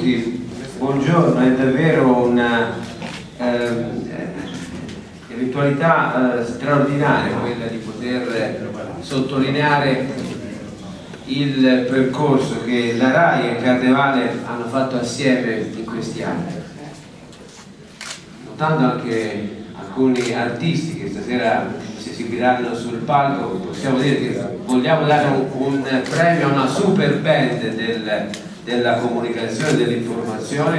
tutti, buongiorno. È davvero una eventualità straordinaria quella di poter sottolineare il percorso che la RAI e il Carnevale hanno fatto assieme in questi anni, notando anche alcuni artisti che stasera si esibiranno sul palco. Possiamo dire che vogliamo dare un premio a una super band della comunicazione e dell'informazione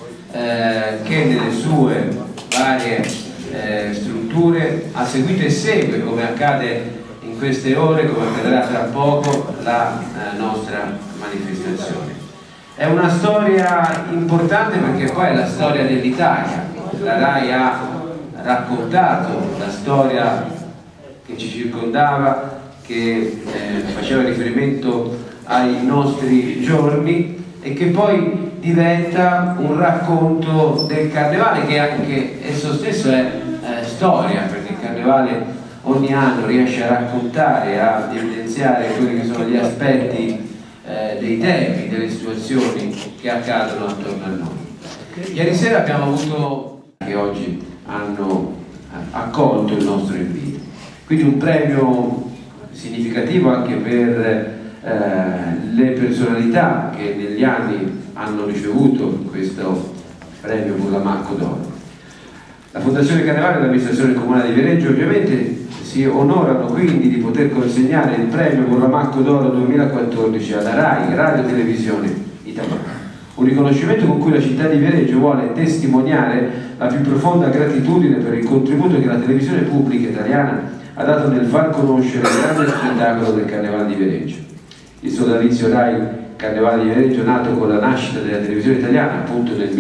che nelle sue varie strutture ha seguito e segue, come accade in queste ore, come accadrà tra poco, la nostra manifestazione. È una storia importante perché poi è la storia dell'Italia. La RAI ha raccontato la storia che ci circondava, che faceva riferimento ai nostri giorni e che poi diventa un racconto del Carnevale, che anche esso stesso è storia, perché il Carnevale ogni anno riesce a raccontare, a evidenziare quelli che sono gli aspetti dei temi, delle situazioni che accadono attorno a noi. Ieri sera abbiamo avuto che oggi hanno accolto il nostro invito, quindi un premio significativo anche per le personalità che negli anni hanno ricevuto questo premio Burlamacco d'Oro. La Fondazione Carnevale e l'amministrazione comunale di Viareggio ovviamente si onorano quindi di poter consegnare il premio Burlamacco d'Oro 2014 alla RAI, Radio Televisione Italiana. Un riconoscimento con cui la città di Viareggio vuole testimoniare la più profonda gratitudine per il contributo che la televisione pubblica italiana ha dato nel far conoscere il grande spettacolo del Carnevale di Viareggio. Il sodalizio RAI Carnevale di Viareggio, nato con la nascita della televisione italiana appunto nel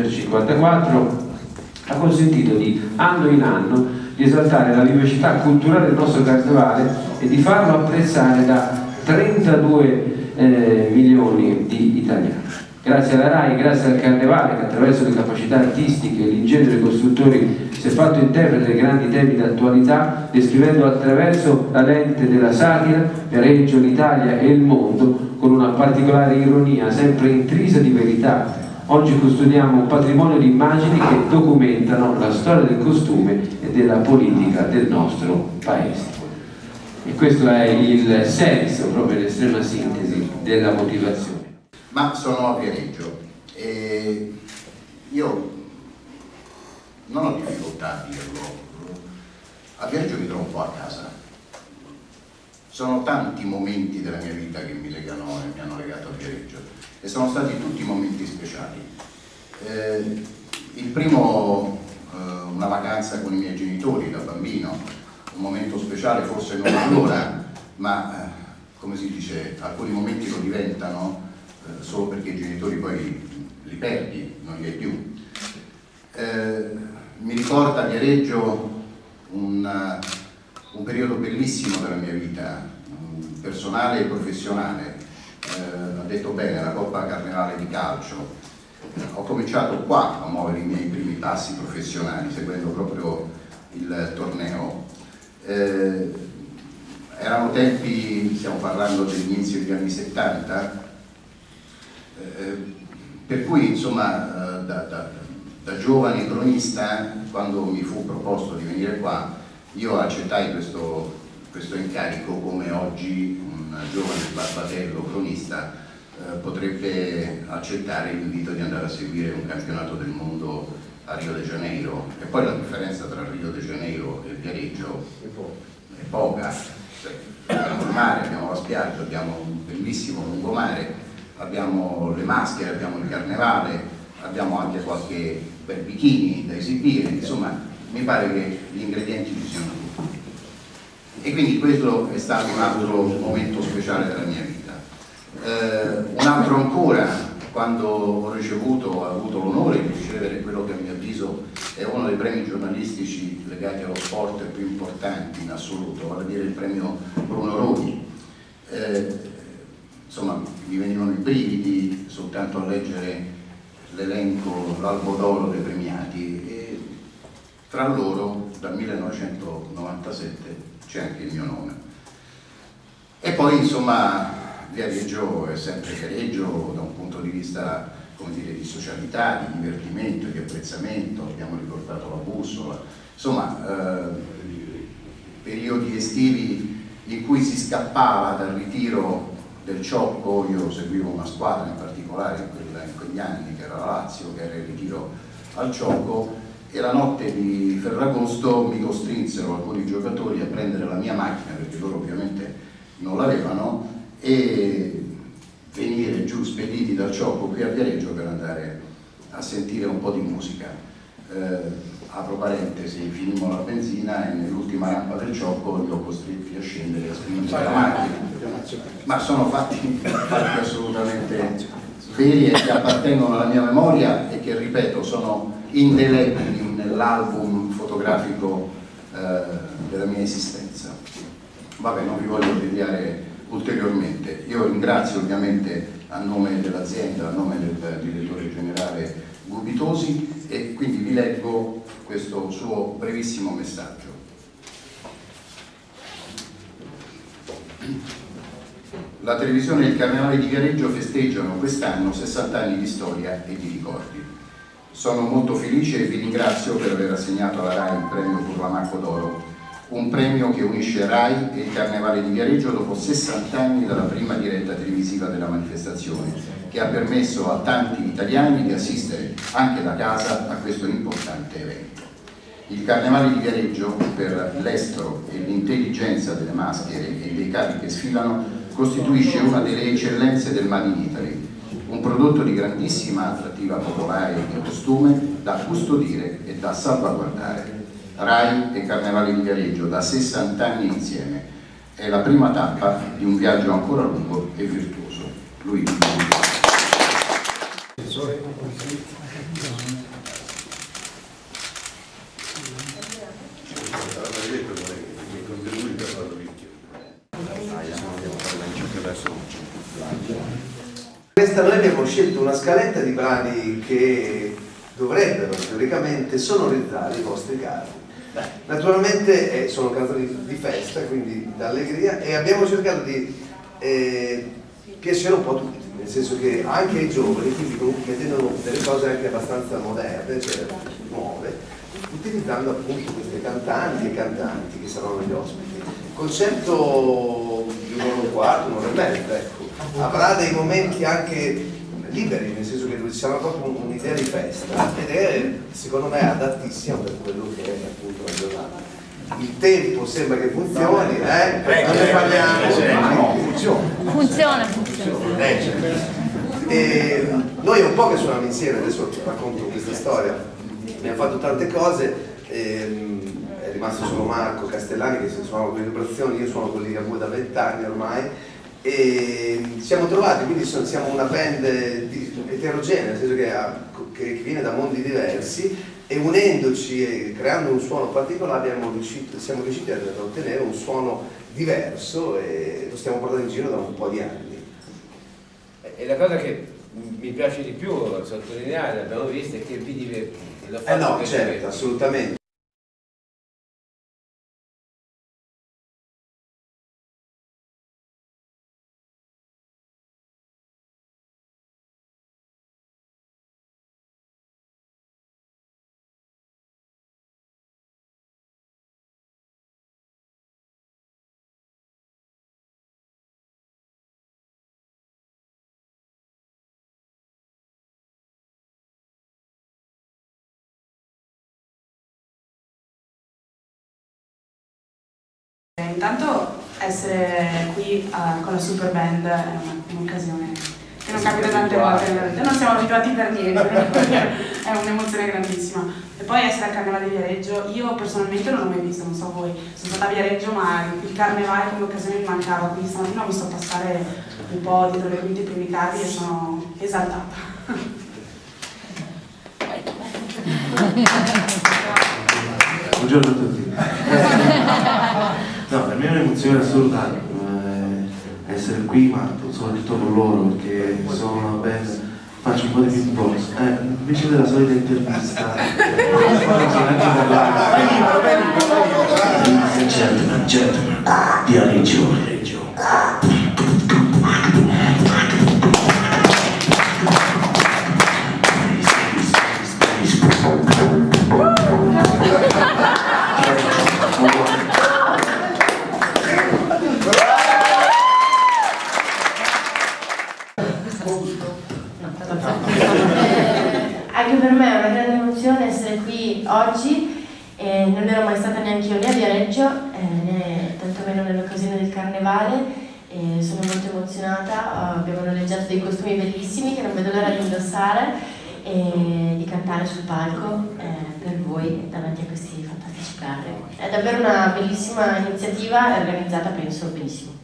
1954, ha consentito di anno in anno di esaltare la vivacità culturale del nostro Carnevale e di farlo apprezzare da 32 milioni di italiani. Grazie alla RAI, grazie al Carnevale che attraverso le capacità artistiche e l'ingegno dei costruttori si è fatto interprete dei grandi temi d'attualità, descrivendo attraverso la lente della satira Viareggio, l'Italia e il mondo con una particolare ironia sempre intrisa di verità. Oggi custodiamo un patrimonio di immagini che documentano la storia del costume e della politica del nostro paese. E questo è il senso, proprio in estrema sintesi, della motivazione. Ma sono a Viareggio e io non ho difficoltà a dirlo, a Viareggio mi trovo un po' a casa. Sono tanti momenti della mia vita che mi legano e mi hanno legato a Viareggio e sono stati tutti momenti speciali. Il primo, una vacanza con i miei genitori da bambino, un momento speciale forse non allora, ma come si dice, alcuni momenti lo diventano solo perché i genitori poi li perdi, non li hai più. Mi ricorda Viareggio un periodo bellissimo della mia vita, personale e professionale. Ha detto bene, la Coppa Carnevale di calcio. Ho cominciato qua a muovere i miei primi passi professionali, seguendo proprio il torneo. Erano tempi, stiamo parlando dell'inizio degli anni 70, per cui insomma da giovane cronista, quando mi fu proposto di venire qua, io accettai questo incarico come oggi un giovane barbatello cronista potrebbe accettare l'invito di andare a seguire un campionato del mondo a Rio de Janeiro. E poi la differenza tra Rio de Janeiro e Viareggio è poca. Abbiamo il mare, abbiamo la spiaggia, abbiamo un bellissimo lungomare, abbiamo le maschere, abbiamo il Carnevale, abbiamo anche qualche bel bikini da esibire, insomma mi pare che gli ingredienti ci siano tutti. E quindi questo è stato un altro momento speciale della mia vita. Un altro ancora, quando ho avuto l'onore di ricevere quello che a mio avviso è uno dei premi giornalistici legati allo sport più importanti in assoluto, vale a dire il premio Bruno Roni. Insomma, mi venivano i brividi soltanto a leggere l'elenco, l'albo d'oro dei premiati, e tra loro dal 1997 c'è anche il mio nome. E poi insomma Viareggio è sempre Viareggio da un punto di vista come dire, di socialità, di divertimento, di apprezzamento, abbiamo riportato la bussola, insomma periodi estivi in cui si scappava dal ritiro del Ciocco. Io seguivo una squadra in particolare in quegli anni, che era la Lazio, che era il ritiro al Ciocco, e la notte di Ferragosto mi costrinsero alcuni giocatori a prendere la mia macchina, perché loro ovviamente non l'avevano, e venire giù spediti dal Ciocco qui a Viareggio per andare a sentire un po' di musica. Apro parentesi, finimmo la benzina e nell'ultima rampa del Ciocco li ho costretti a scendere e a spingere la macchina. Ma sono fatti assolutamente veri e che appartengono alla mia memoria e che, ripeto, sono indelebili nell'album fotografico della mia esistenza. Vabbè, non vi voglio deviare ulteriormente. Io ringrazio ovviamente a nome dell'azienda, a nome del direttore generale Gubitosi, e quindi vi leggo questo suo brevissimo messaggio. La televisione e il Carnevale di Viareggio festeggiano quest'anno 60 anni di storia e di ricordi. Sono molto felice e vi ringrazio per aver assegnato alla RAI il premio Burlamacco d'Oro, un premio che unisce RAI e il Carnevale di Viareggio dopo 60 anni dalla prima diretta televisiva della manifestazione, che ha permesso a tanti italiani di assistere anche da casa a questo importante evento. Il Carnevale di Viareggio, per l'estro e l'intelligenza delle maschere e dei capi che sfilano, costituisce una delle eccellenze del Made in Italy, un prodotto di grandissima attrattiva popolare e di costume da custodire e da salvaguardare. RAI e Carnevale di Viareggio da 60 anni insieme è la prima tappa di un viaggio ancora lungo e virtuoso. Luigi. Noi abbiamo scelto una scaletta di brani che dovrebbero teoricamente sonorizzare i vostri casi. Naturalmente sono canzoni di festa, quindi d'allegria, e abbiamo cercato di piacere un po' a tutti, nel senso che anche ai giovani, quindi comunque mettendo delle cose anche abbastanza moderne, cioè nuove, utilizzando appunto queste cantanti e cantanti che saranno gli ospiti. Il concerto di un'ora e un quarto, un'ora e mezza, ecco, avrà dei momenti anche liberi, nel senso che ci sarà proprio un'idea di festa, ed è secondo me adattissimo per quello che è appunto la giornata. Il tempo sembra che funzioni, non ne parliamo, funziona. E noi è un po' che suoniamo insieme, adesso racconto questa storia, abbiamo fatto tante cose, è rimasto solo Marco Castellani che si suonava con le vibrazioni, io suono con Ligabue da 20 anni ormai, e ci siamo trovati, quindi siamo una band eterogenea, nel senso che viene da mondi diversi, e unendoci e creando un suono particolare siamo riusciti ad ottenere un suono diverso, e lo stiamo portando in giro da un po' di anni. E la cosa che mi piace di più sottolineare, l'abbiamo visto, è che vi divertite. No, certo, assolutamente. Intanto essere qui con la super band è un'occasione che non capita tante volte, non siamo abituati per niente, è un'emozione grandissima. E poi essere al Carnevale di Viareggio, io personalmente non l'ho mai visto, non so voi, sono stata a Viareggio ma il Carnevale come occasione mi mancava, quindi stamattina ho visto passare un po' dietro le quinte i primi carri e sono esaltata. Buongiorno a tutti. No, per me è un'emozione assurda essere qui, ma soprattutto con loro, perché sono una band, faccio un po' di beatbox. Invece della solita intervista, gentlemen, Viareggio. oggi. Non ero mai stata neanche io né a Viareggio, né tantomeno nell'occasione del Carnevale. Sono molto emozionata, abbiamo noleggiato dei costumi bellissimi che non vedo l'ora di indossare e di cantare sul palco per voi davanti a questi fantastici carri. È davvero una bellissima iniziativa e organizzata, penso, benissimo.